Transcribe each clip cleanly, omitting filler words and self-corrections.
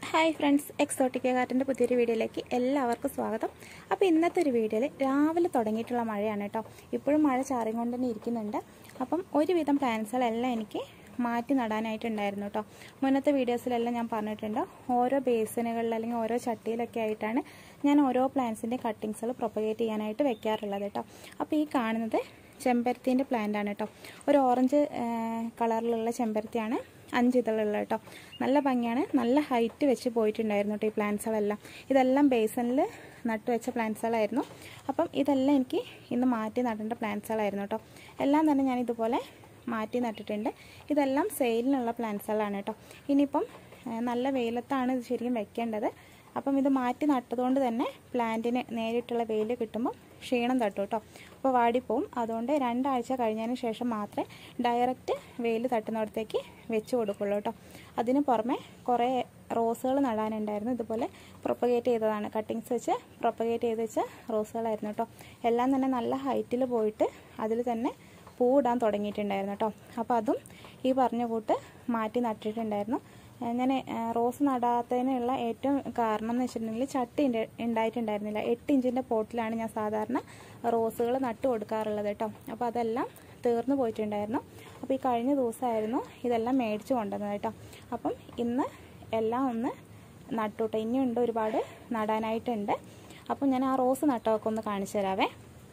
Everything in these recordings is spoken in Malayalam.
ഹായ് ഫ്രണ്ട്സ്, എക്സോട്ടിക്ക ഗാർഡൻ്റെ പുതിയൊരു വീഡിയോയിലേക്ക് എല്ലാവർക്കും സ്വാഗതം. അപ്പോൾ ഇന്നത്തെ ഒരു വീഡിയോയിൽ രാവിലെ തുടങ്ങിയിട്ടുള്ള മഴയാണ് കേട്ടോ. ഇപ്പോഴും മഴ ചാറിക്കൊണ്ട് തന്നെ ഇരിക്കുന്നുണ്ട്. അപ്പം ഒരുവിധം പ്ലാന്റ്സുകളെല്ലാം എനിക്ക് മാറ്റി നടാനായിട്ടുണ്ടായിരുന്നു കേട്ടോ. മുന്നത്തെ വീഡിയോസിലെല്ലാം ഞാൻ പറഞ്ഞിട്ടുണ്ട്, ഓരോ ബേസിനുകളിൽ അല്ലെങ്കിൽ ഓരോ ചട്ടിയിലൊക്കെ ആയിട്ടാണ് ഞാൻ ഓരോ പ്ലാന്റ്സിൻ്റെ കട്ടിങ്സുകൾ പ്രൊപ്പഗേറ്റ് ചെയ്യാനായിട്ട് വെക്കാറുള്ളത് കേട്ടോ. അപ്പോൾ ഈ കാണുന്നത് ചെമ്പരത്തിൻ്റെ പ്ലാന്റാണ് കേട്ടോ. ഒരു ഓറഞ്ച് കളറിലുള്ള ചെമ്പരത്തിയാണ്, 5 ഇതളുള്ള കേട്ടോ. നല്ല ഭംഗിയാണ്, നല്ല ഹൈറ്റ് വെച്ച് പോയിട്ടുണ്ടായിരുന്നു കേട്ടോ ഈ പ്ലാന്റ്സുകളെല്ലാം. ഇതെല്ലാം ബേസണിൽ നട്ടു വെച്ച പ്ലാന്റ്സുകളായിരുന്നു. അപ്പം ഇതെല്ലാം എനിക്ക് ഇന്ന് മാറ്റി നടേണ്ട പ്ലാന്റ്സുകളായിരുന്നു കേട്ടോ. എല്ലാം തന്നെ ഞാൻ ഇതുപോലെ മാറ്റി നട്ടിട്ടുണ്ട്. ഇതെല്ലാം സെയിലിനുള്ള പ്ലാന്റ്സുകളാണ് കേട്ടോ. ഇനിയിപ്പം നല്ല വെയിലത്താണ് ഇത് ശരിക്കും വെക്കേണ്ടത്. അപ്പം ഇത് മാറ്റി നട്ടതുകൊണ്ട് തന്നെ പ്ലാന്റിന് നേരിട്ടുള്ള വെയിൽ കിട്ടുമ്പോൾ ക്ഷീണം തട്ടും കേട്ടോ. അപ്പോൾ വാടിപ്പോവും. അതുകൊണ്ട് 2 ആഴ്ച കഴിഞ്ഞതിന് ശേഷം മാത്രമേ ഡയറക്റ്റ് വെയിൽ തട്ടുന്നിടത്തേക്ക് വെച്ച് കൊടുക്കുള്ളൂ കേട്ടോ. അതിന് പുറമെ കുറേ റോസുകൾ നടാനുണ്ടായിരുന്നു. ഇതുപോലെ പ്രൊപ്പഗേറ്റ് ചെയ്തതാണ്, കട്ടിങ്സ് വെച്ച് പ്രൊപ്പഗേറ്റ് ചെയ്ത് വെച്ച റോസുകളായിരുന്നു കേട്ടോ. എല്ലാം തന്നെ നല്ല ഹൈറ്റിൽ പോയിട്ട് അതിൽ തന്നെ പൂവിടാൻ തുടങ്ങിയിട്ടുണ്ടായിരുന്നു കേട്ടോ. അപ്പോൾ അതും ഈ പറഞ്ഞ കൂട്ട് മാറ്റി നട്ടിട്ടുണ്ടായിരുന്നു. ഞാൻ റോസ് നടാത്തതിനുള്ള ഏറ്റവും കാരണം എന്ന് വെച്ചിട്ടുണ്ടെങ്കിൽ ചട്ടി ഉണ്ടായിട്ടുണ്ടായിരുന്നില്ല. 8 ഇഞ്ചിൻ്റെ പോട്ടിലാണ് ഞാൻ സാധാരണ റോസുകൾ നട്ടു കൊടുക്കാറുള്ളത് കേട്ടോ. അപ്പോൾ അതെല്ലാം തീർന്നു പോയിട്ടുണ്ടായിരുന്നു. അപ്പോൾ ഈ കഴിഞ്ഞ ദിവസമായിരുന്നു ഇതെല്ലാം മേടിച്ച് കൊണ്ടുവന്നത് കേട്ടോ. അപ്പം ഇന്ന് എല്ലാം ഒന്ന് നട്ടു കേട്ടോ. ഇനിയുണ്ട്, ഒരുപാട് നടാനായിട്ടുണ്ട്. അപ്പം ഞാൻ ആ റോസ് നട്ടമൊക്കെ ഒന്ന് കാണിച്ചു തരാവേ.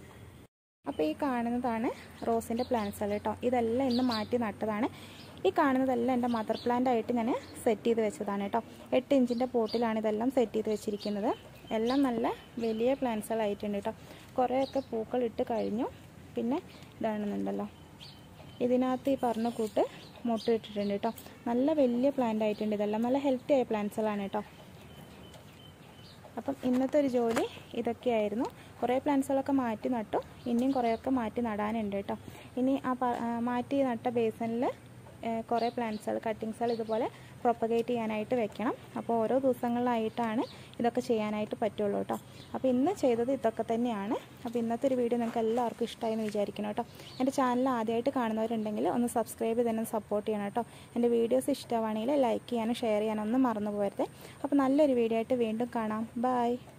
അപ്പോൾ ഈ കാണുന്നതാണ് റോസിൻ്റെ പ്ലാന്റ്സുകൾ കേട്ടോ. ഇതെല്ലാം ഇന്ന് മാറ്റി നട്ടതാണ്. ഈ കാണുന്നതെല്ലാം എൻ്റെ മദർ പ്ലാന്റ് ആയിട്ട് ഞാൻ സെറ്റ് ചെയ്ത് വെച്ചതാണ് കേട്ടോ. 8 ഇഞ്ചിൻ്റെ പോട്ടിലാണ് ഇതെല്ലാം സെറ്റ് ചെയ്ത് വെച്ചിരിക്കുന്നത്. എല്ലാം നല്ല വലിയ പ്ലാന്റ്സുകളായിട്ടുണ്ട് കേട്ടോ. കുറേയൊക്കെ പൂക്കൾ ഇട്ട് കഴിഞ്ഞു. പിന്നെ ഇതാണെന്നുണ്ടല്ലോ, ഇതിനകത്ത് ഈ പറഞ്ഞ കൂട്ട് മുട്ടിട്ടിട്ടുണ്ട് കേട്ടോ. നല്ല വലിയ പ്ലാന്റ് ആയിട്ടുണ്ട്. ഇതെല്ലാം നല്ല ഹെൽത്തി ആയ പ്ലാന്റ്സുകളാണ് കേട്ടോ. അപ്പം ഇന്നത്തെ ഒരു ജോലി ഇതൊക്കെയായിരുന്നു. കുറേ പ്ലാന്റ്സുകളൊക്കെ മാറ്റി നട്ടു. ഇനിയും കുറേയൊക്കെ മാറ്റി നടാനുണ്ട് കേട്ടോ. ഇനി ആ മാറ്റി നട്ട ബേസണിൽ കുറേ പ്ലാന്റ്സുകൾ കട്ടിങ്സുകൾ ഇതുപോലെ പ്രൊപ്പഗേറ്റ് ചെയ്യാനായിട്ട് വെക്കണം. അപ്പോൾ ഓരോ ദിവസങ്ങളിലായിട്ടാണ് ഇതൊക്കെ ചെയ്യാനായിട്ട് പറ്റുള്ളൂ കേട്ടോ. അപ്പോൾ ഇന്ന് ചെയ്തത് ഇതൊക്കെ തന്നെയാണ്. അപ്പോൾ ഇന്നത്തെ ഒരു വീഡിയോ നിങ്ങൾക്ക് എല്ലാവർക്കും ഇഷ്ടമായി എന്ന് വിചാരിക്കണം കേട്ടോ. എൻ്റെ ചാനൽ ആദ്യമായിട്ട് കാണുന്നവരുണ്ടെങ്കിൽ ഒന്ന് സബ്സ്ക്രൈബ് ചെയ്ത് തന്നെ സപ്പോർട്ട് ചെയ്യണം കേട്ടോ. എൻ്റെ വീഡിയോസ് ഇഷ്ടമാണെങ്കിൽ ലൈക്ക് ചെയ്യാനും ഷെയർ ചെയ്യാനും ഒന്നും മറന്നു പോകരുത്. അപ്പോൾ നല്ലൊരു വീഡിയോ ആയിട്ട് വീണ്ടും കാണാം. ബൈ.